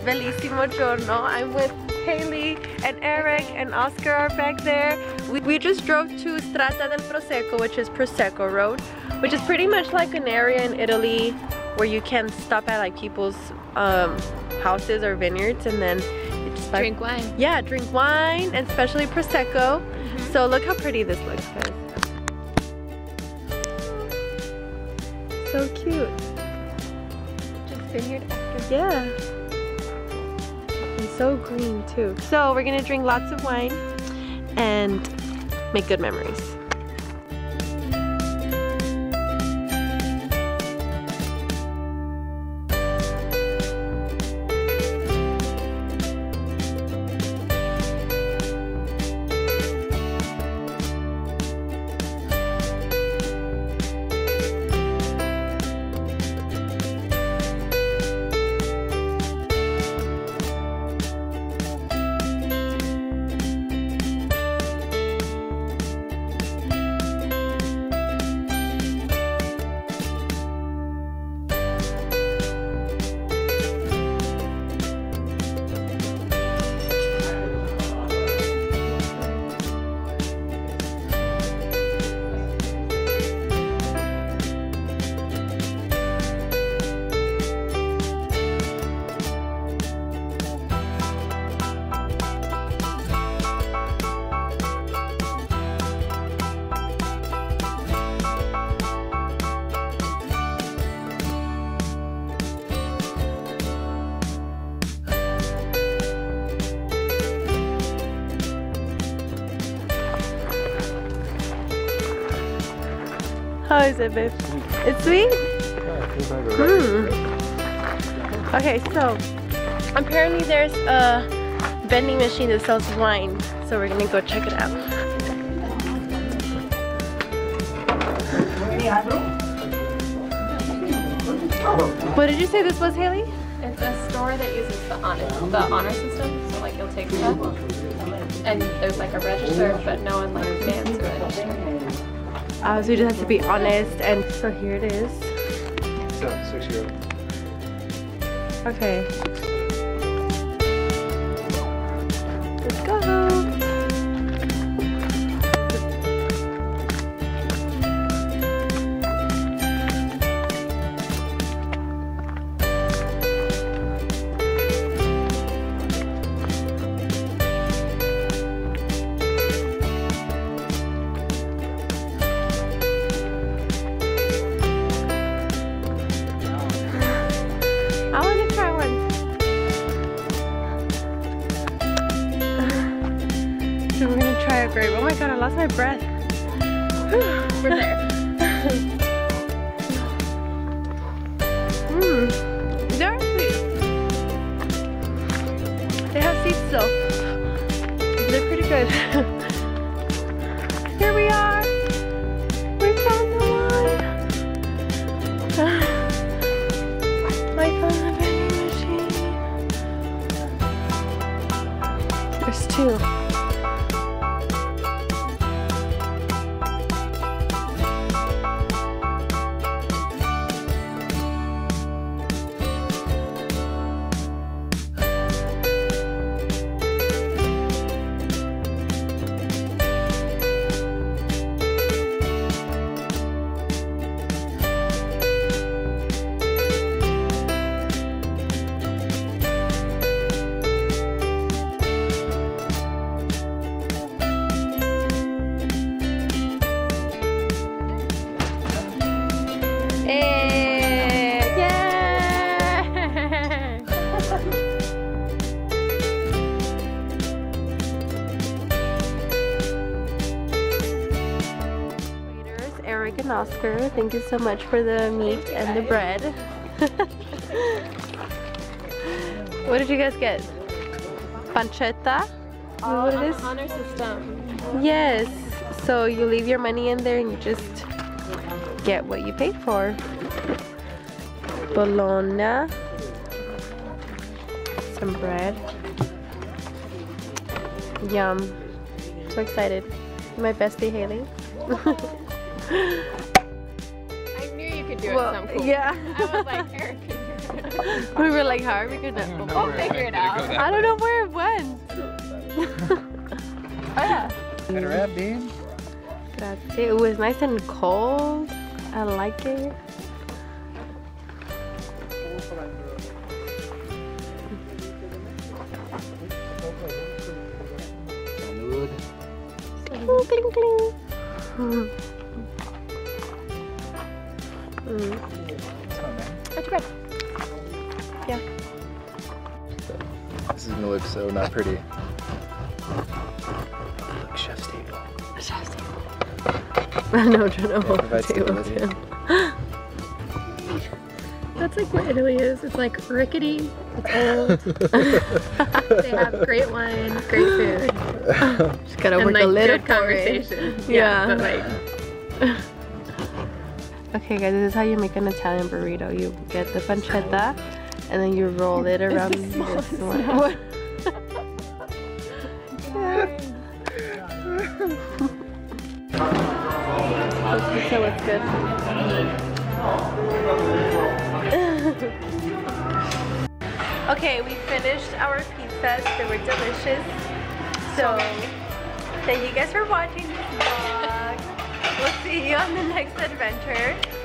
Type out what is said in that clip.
bellissimo giorno. I'm with Haley and Eric and Oscar are back there. We just drove to Strada del Prosecco, which is Prosecco Road, which is pretty much like an area in Italy where you can stop at like people's houses or vineyards and then just like, drink wine. Yeah, drink wine and especially Prosecco. So look how pretty this looks, guys. So cute. Just vineyard after. Yeah. And so green too. So we're gonna drink lots of wine and make good memories. How is it, babe? It's sweet? Okay, so apparently there's a vending machine that sells wine, so we're gonna go check it out. What did you say this was, Haley? It's a store that uses the honor system, so like you'll take stuff and there's like a register, but no one like mans the register. So you just have to be honest, and so here it is. So, €6. Okay. Let's go. Oh my god, I lost my breath. We're there. They're sweet. They have seeds though. They're pretty good. Here we are. We found the wine. I found the vending machine. There's two. Eric and Oscar, thank you so much for the meat and the bread. What did you guys get? Pancetta? Is that what it is? Honor system. Yes. So you leave your money in there and you just get what you paid for. Bologna. Some bread. Yum. So excited. My bestie Haley. I knew you could do it some cool. Yeah. I was like, Eric can do it. We were like, how are we gonna figure it out. I don't know where it went. Oh yeah. Better wrap, dude. Grazie. It was nice and cold. I like it. Cling, cling, cling. Not too bad. Yeah. This is gonna look so not pretty. Look, chef's table. Chef's table. No, Provides table stability. too. That's like what Italy is. It's like rickety, it's old. They have great wine, great food. Just gotta And work like a little good for it. conversation. Yeah. But like, Okay guys, this is how you make an Italian burrito. You get the pancetta and then you roll it around this one. So it's good. Okay, we finished our pizzas. They were delicious. So thank you guys for watching this vlog. We'll see you on the next adventure.